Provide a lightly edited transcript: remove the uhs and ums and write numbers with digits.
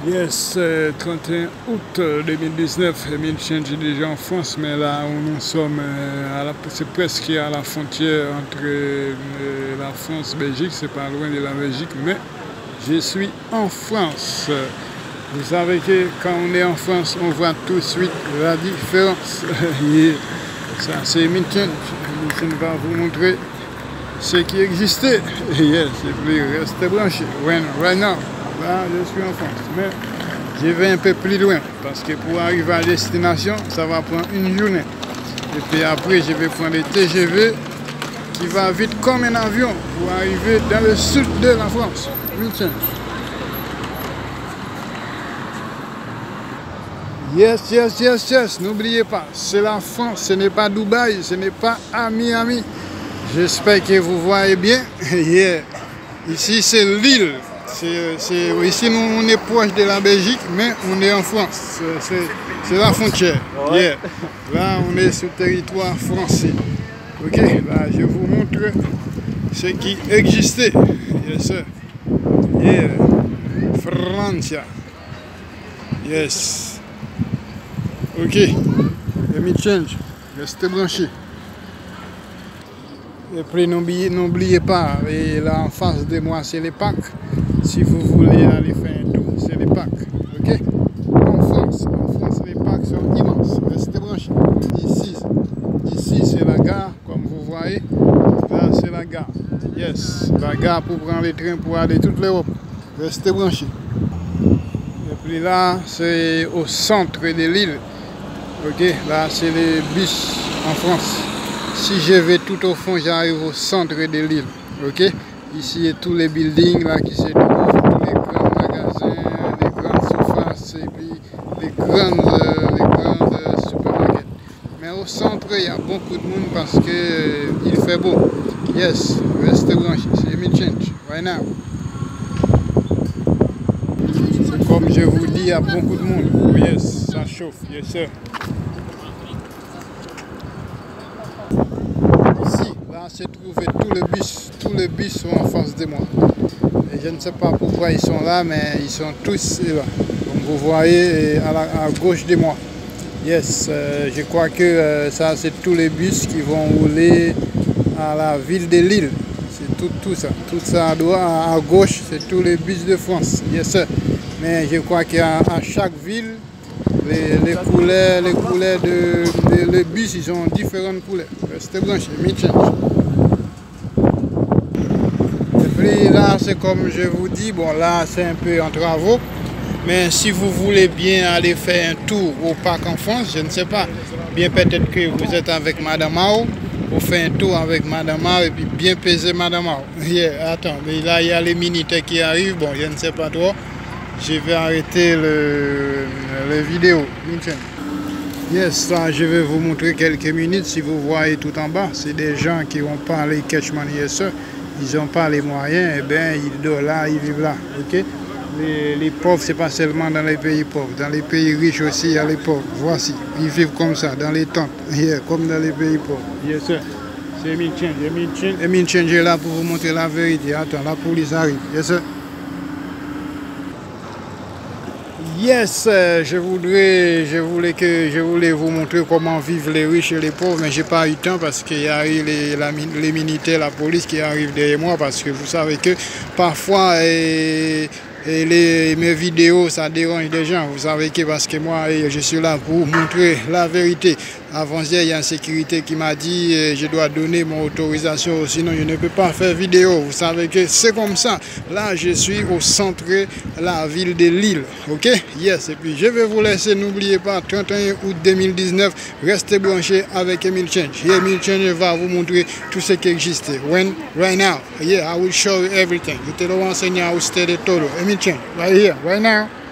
Yes, 31 août 2019, Emile Change est déjà en France, mais là où nous sommes, c'est presque à la frontière entre la France et la Belgique, c'est pas loin de la Belgique, mais je suis en France. Vous savez que quand on est en France, on voit tout de suite la différence. Ça, c'est Emile Change. Emile Change va vous montrer ce qui existait. Yes, et puis restez branchés. Right now. Là, je suis en France, mais je vais un peu plus loin parce que pour arriver à destination, ça va prendre une journée. Et puis après, je vais prendre le TGV qui va vite comme un avion pour arriver dans le sud de la France. Yes. N'oubliez pas, c'est la France, ce n'est pas Dubaï, ce n'est pas à Miami. J'espère que vous voyez bien. Yeah. Ici, c'est l'île. Ici, nous, on est proche de la Belgique, mais on est en France. C'est la frontière. Yeah. Là, on est sur le territoire français. Ok, là, je vous montre ce qui existait. Yes, sir. Yeah. Francia. Yes. Ok. Emile Change. Restez branchés. Et puis, n'oubliez pas, et là en face de moi, c'est les Pâques. Si vous voulez aller faire un tour, c'est les Pâques. Ok? En France, les Pâques sont immenses. Restez branchés. Ici c'est la gare, comme vous voyez. Là, c'est la gare. Yes, la gare pour prendre les trains pour aller toute l'Europe. Restez branchés. Et puis là, c'est au centre de l'île. Ok? Là, c'est les bus en France. Si je vais tout au fond, j'arrive au centre de l'île. Ok? Ici, il y a tous les buildings là qui se trouvent, tous les grands magasins, les grandes surfaces et puis les grandes supermarkets. Mais au centre, il y a beaucoup de monde parce qu'il fait beau. Yes, restez branchés. C'est Emile Change, right now. C'est comme je vous dis, il y a beaucoup de monde. Oh yes, ça chauffe, yes sir. Là, c'est trouvé tous les bus sont en face de moi. Et je ne sais pas pourquoi ils sont là, mais ils sont tous là. Comme vous voyez, à gauche de moi. Yes, je crois que ça, c'est tous les bus qui vont rouler à la ville de Lille. C'est tout ça. Tout ça à gauche, c'est tous les bus de France. Yes, sir. Mais je crois qu'à chaque ville, les couleurs les bus, ils ont différentes couleurs. Restez branchés, Emile Change. Et puis là, c'est comme je vous dis, bon là, c'est un peu en travaux. Mais si vous voulez bien aller faire un tour au parc en France, je ne sais pas, bien peut-être que vous êtes avec Madame Mao, vous faites un tour avec Madame Mao et puis bien peser Madame Mao. Yeah, attends, mais là, il y a les militaires qui arrivent, bon, je ne sais pas trop. Je vais arrêter la vidéo. Yes, là, je vais vous montrer quelques minutes. Si vous voyez tout en bas, c'est des gens qui n'ont pas les catchman, yes, ils n'ont pas les moyens, et bien ils dorment là, ils vivent là. Ok? Les pauvres, c'est pas seulement dans les pays pauvres. Dans les pays riches aussi, il y a les pauvres. Voici, ils vivent comme ça, dans les tentes, yeah, comme dans les pays pauvres. Yes, sir. C'est Emile Change. Emile Change est là pour vous montrer la vérité. Attends, la police arrive. Yes, sir. Yes, je voulais vous montrer comment vivent les riches et les pauvres, mais j'ai pas eu le temps parce qu'il y a eu les militaires, la police qui arrivent derrière moi parce que vous savez que parfois mes vidéos ça dérange des gens, vous savez que parce que moi je suis là pour montrer la vérité. Avant-hier, il y a une sécurité qui m'a dit je dois donner mon autorisation, sinon je ne peux pas faire vidéo. Vous savez que c'est comme ça. Là, je suis au centre de la ville de Lille. Ok? Yes. Et puis, je vais vous laisser. N'oubliez pas, 31 août 2019, restez branchés avec Emile Change. Et Emile Change va vous montrer tout ce qui existe. Right now. Yeah, I will show you everything. Yo te lo voy a enseñar a ustedes todo. Emile Change, right here, right now.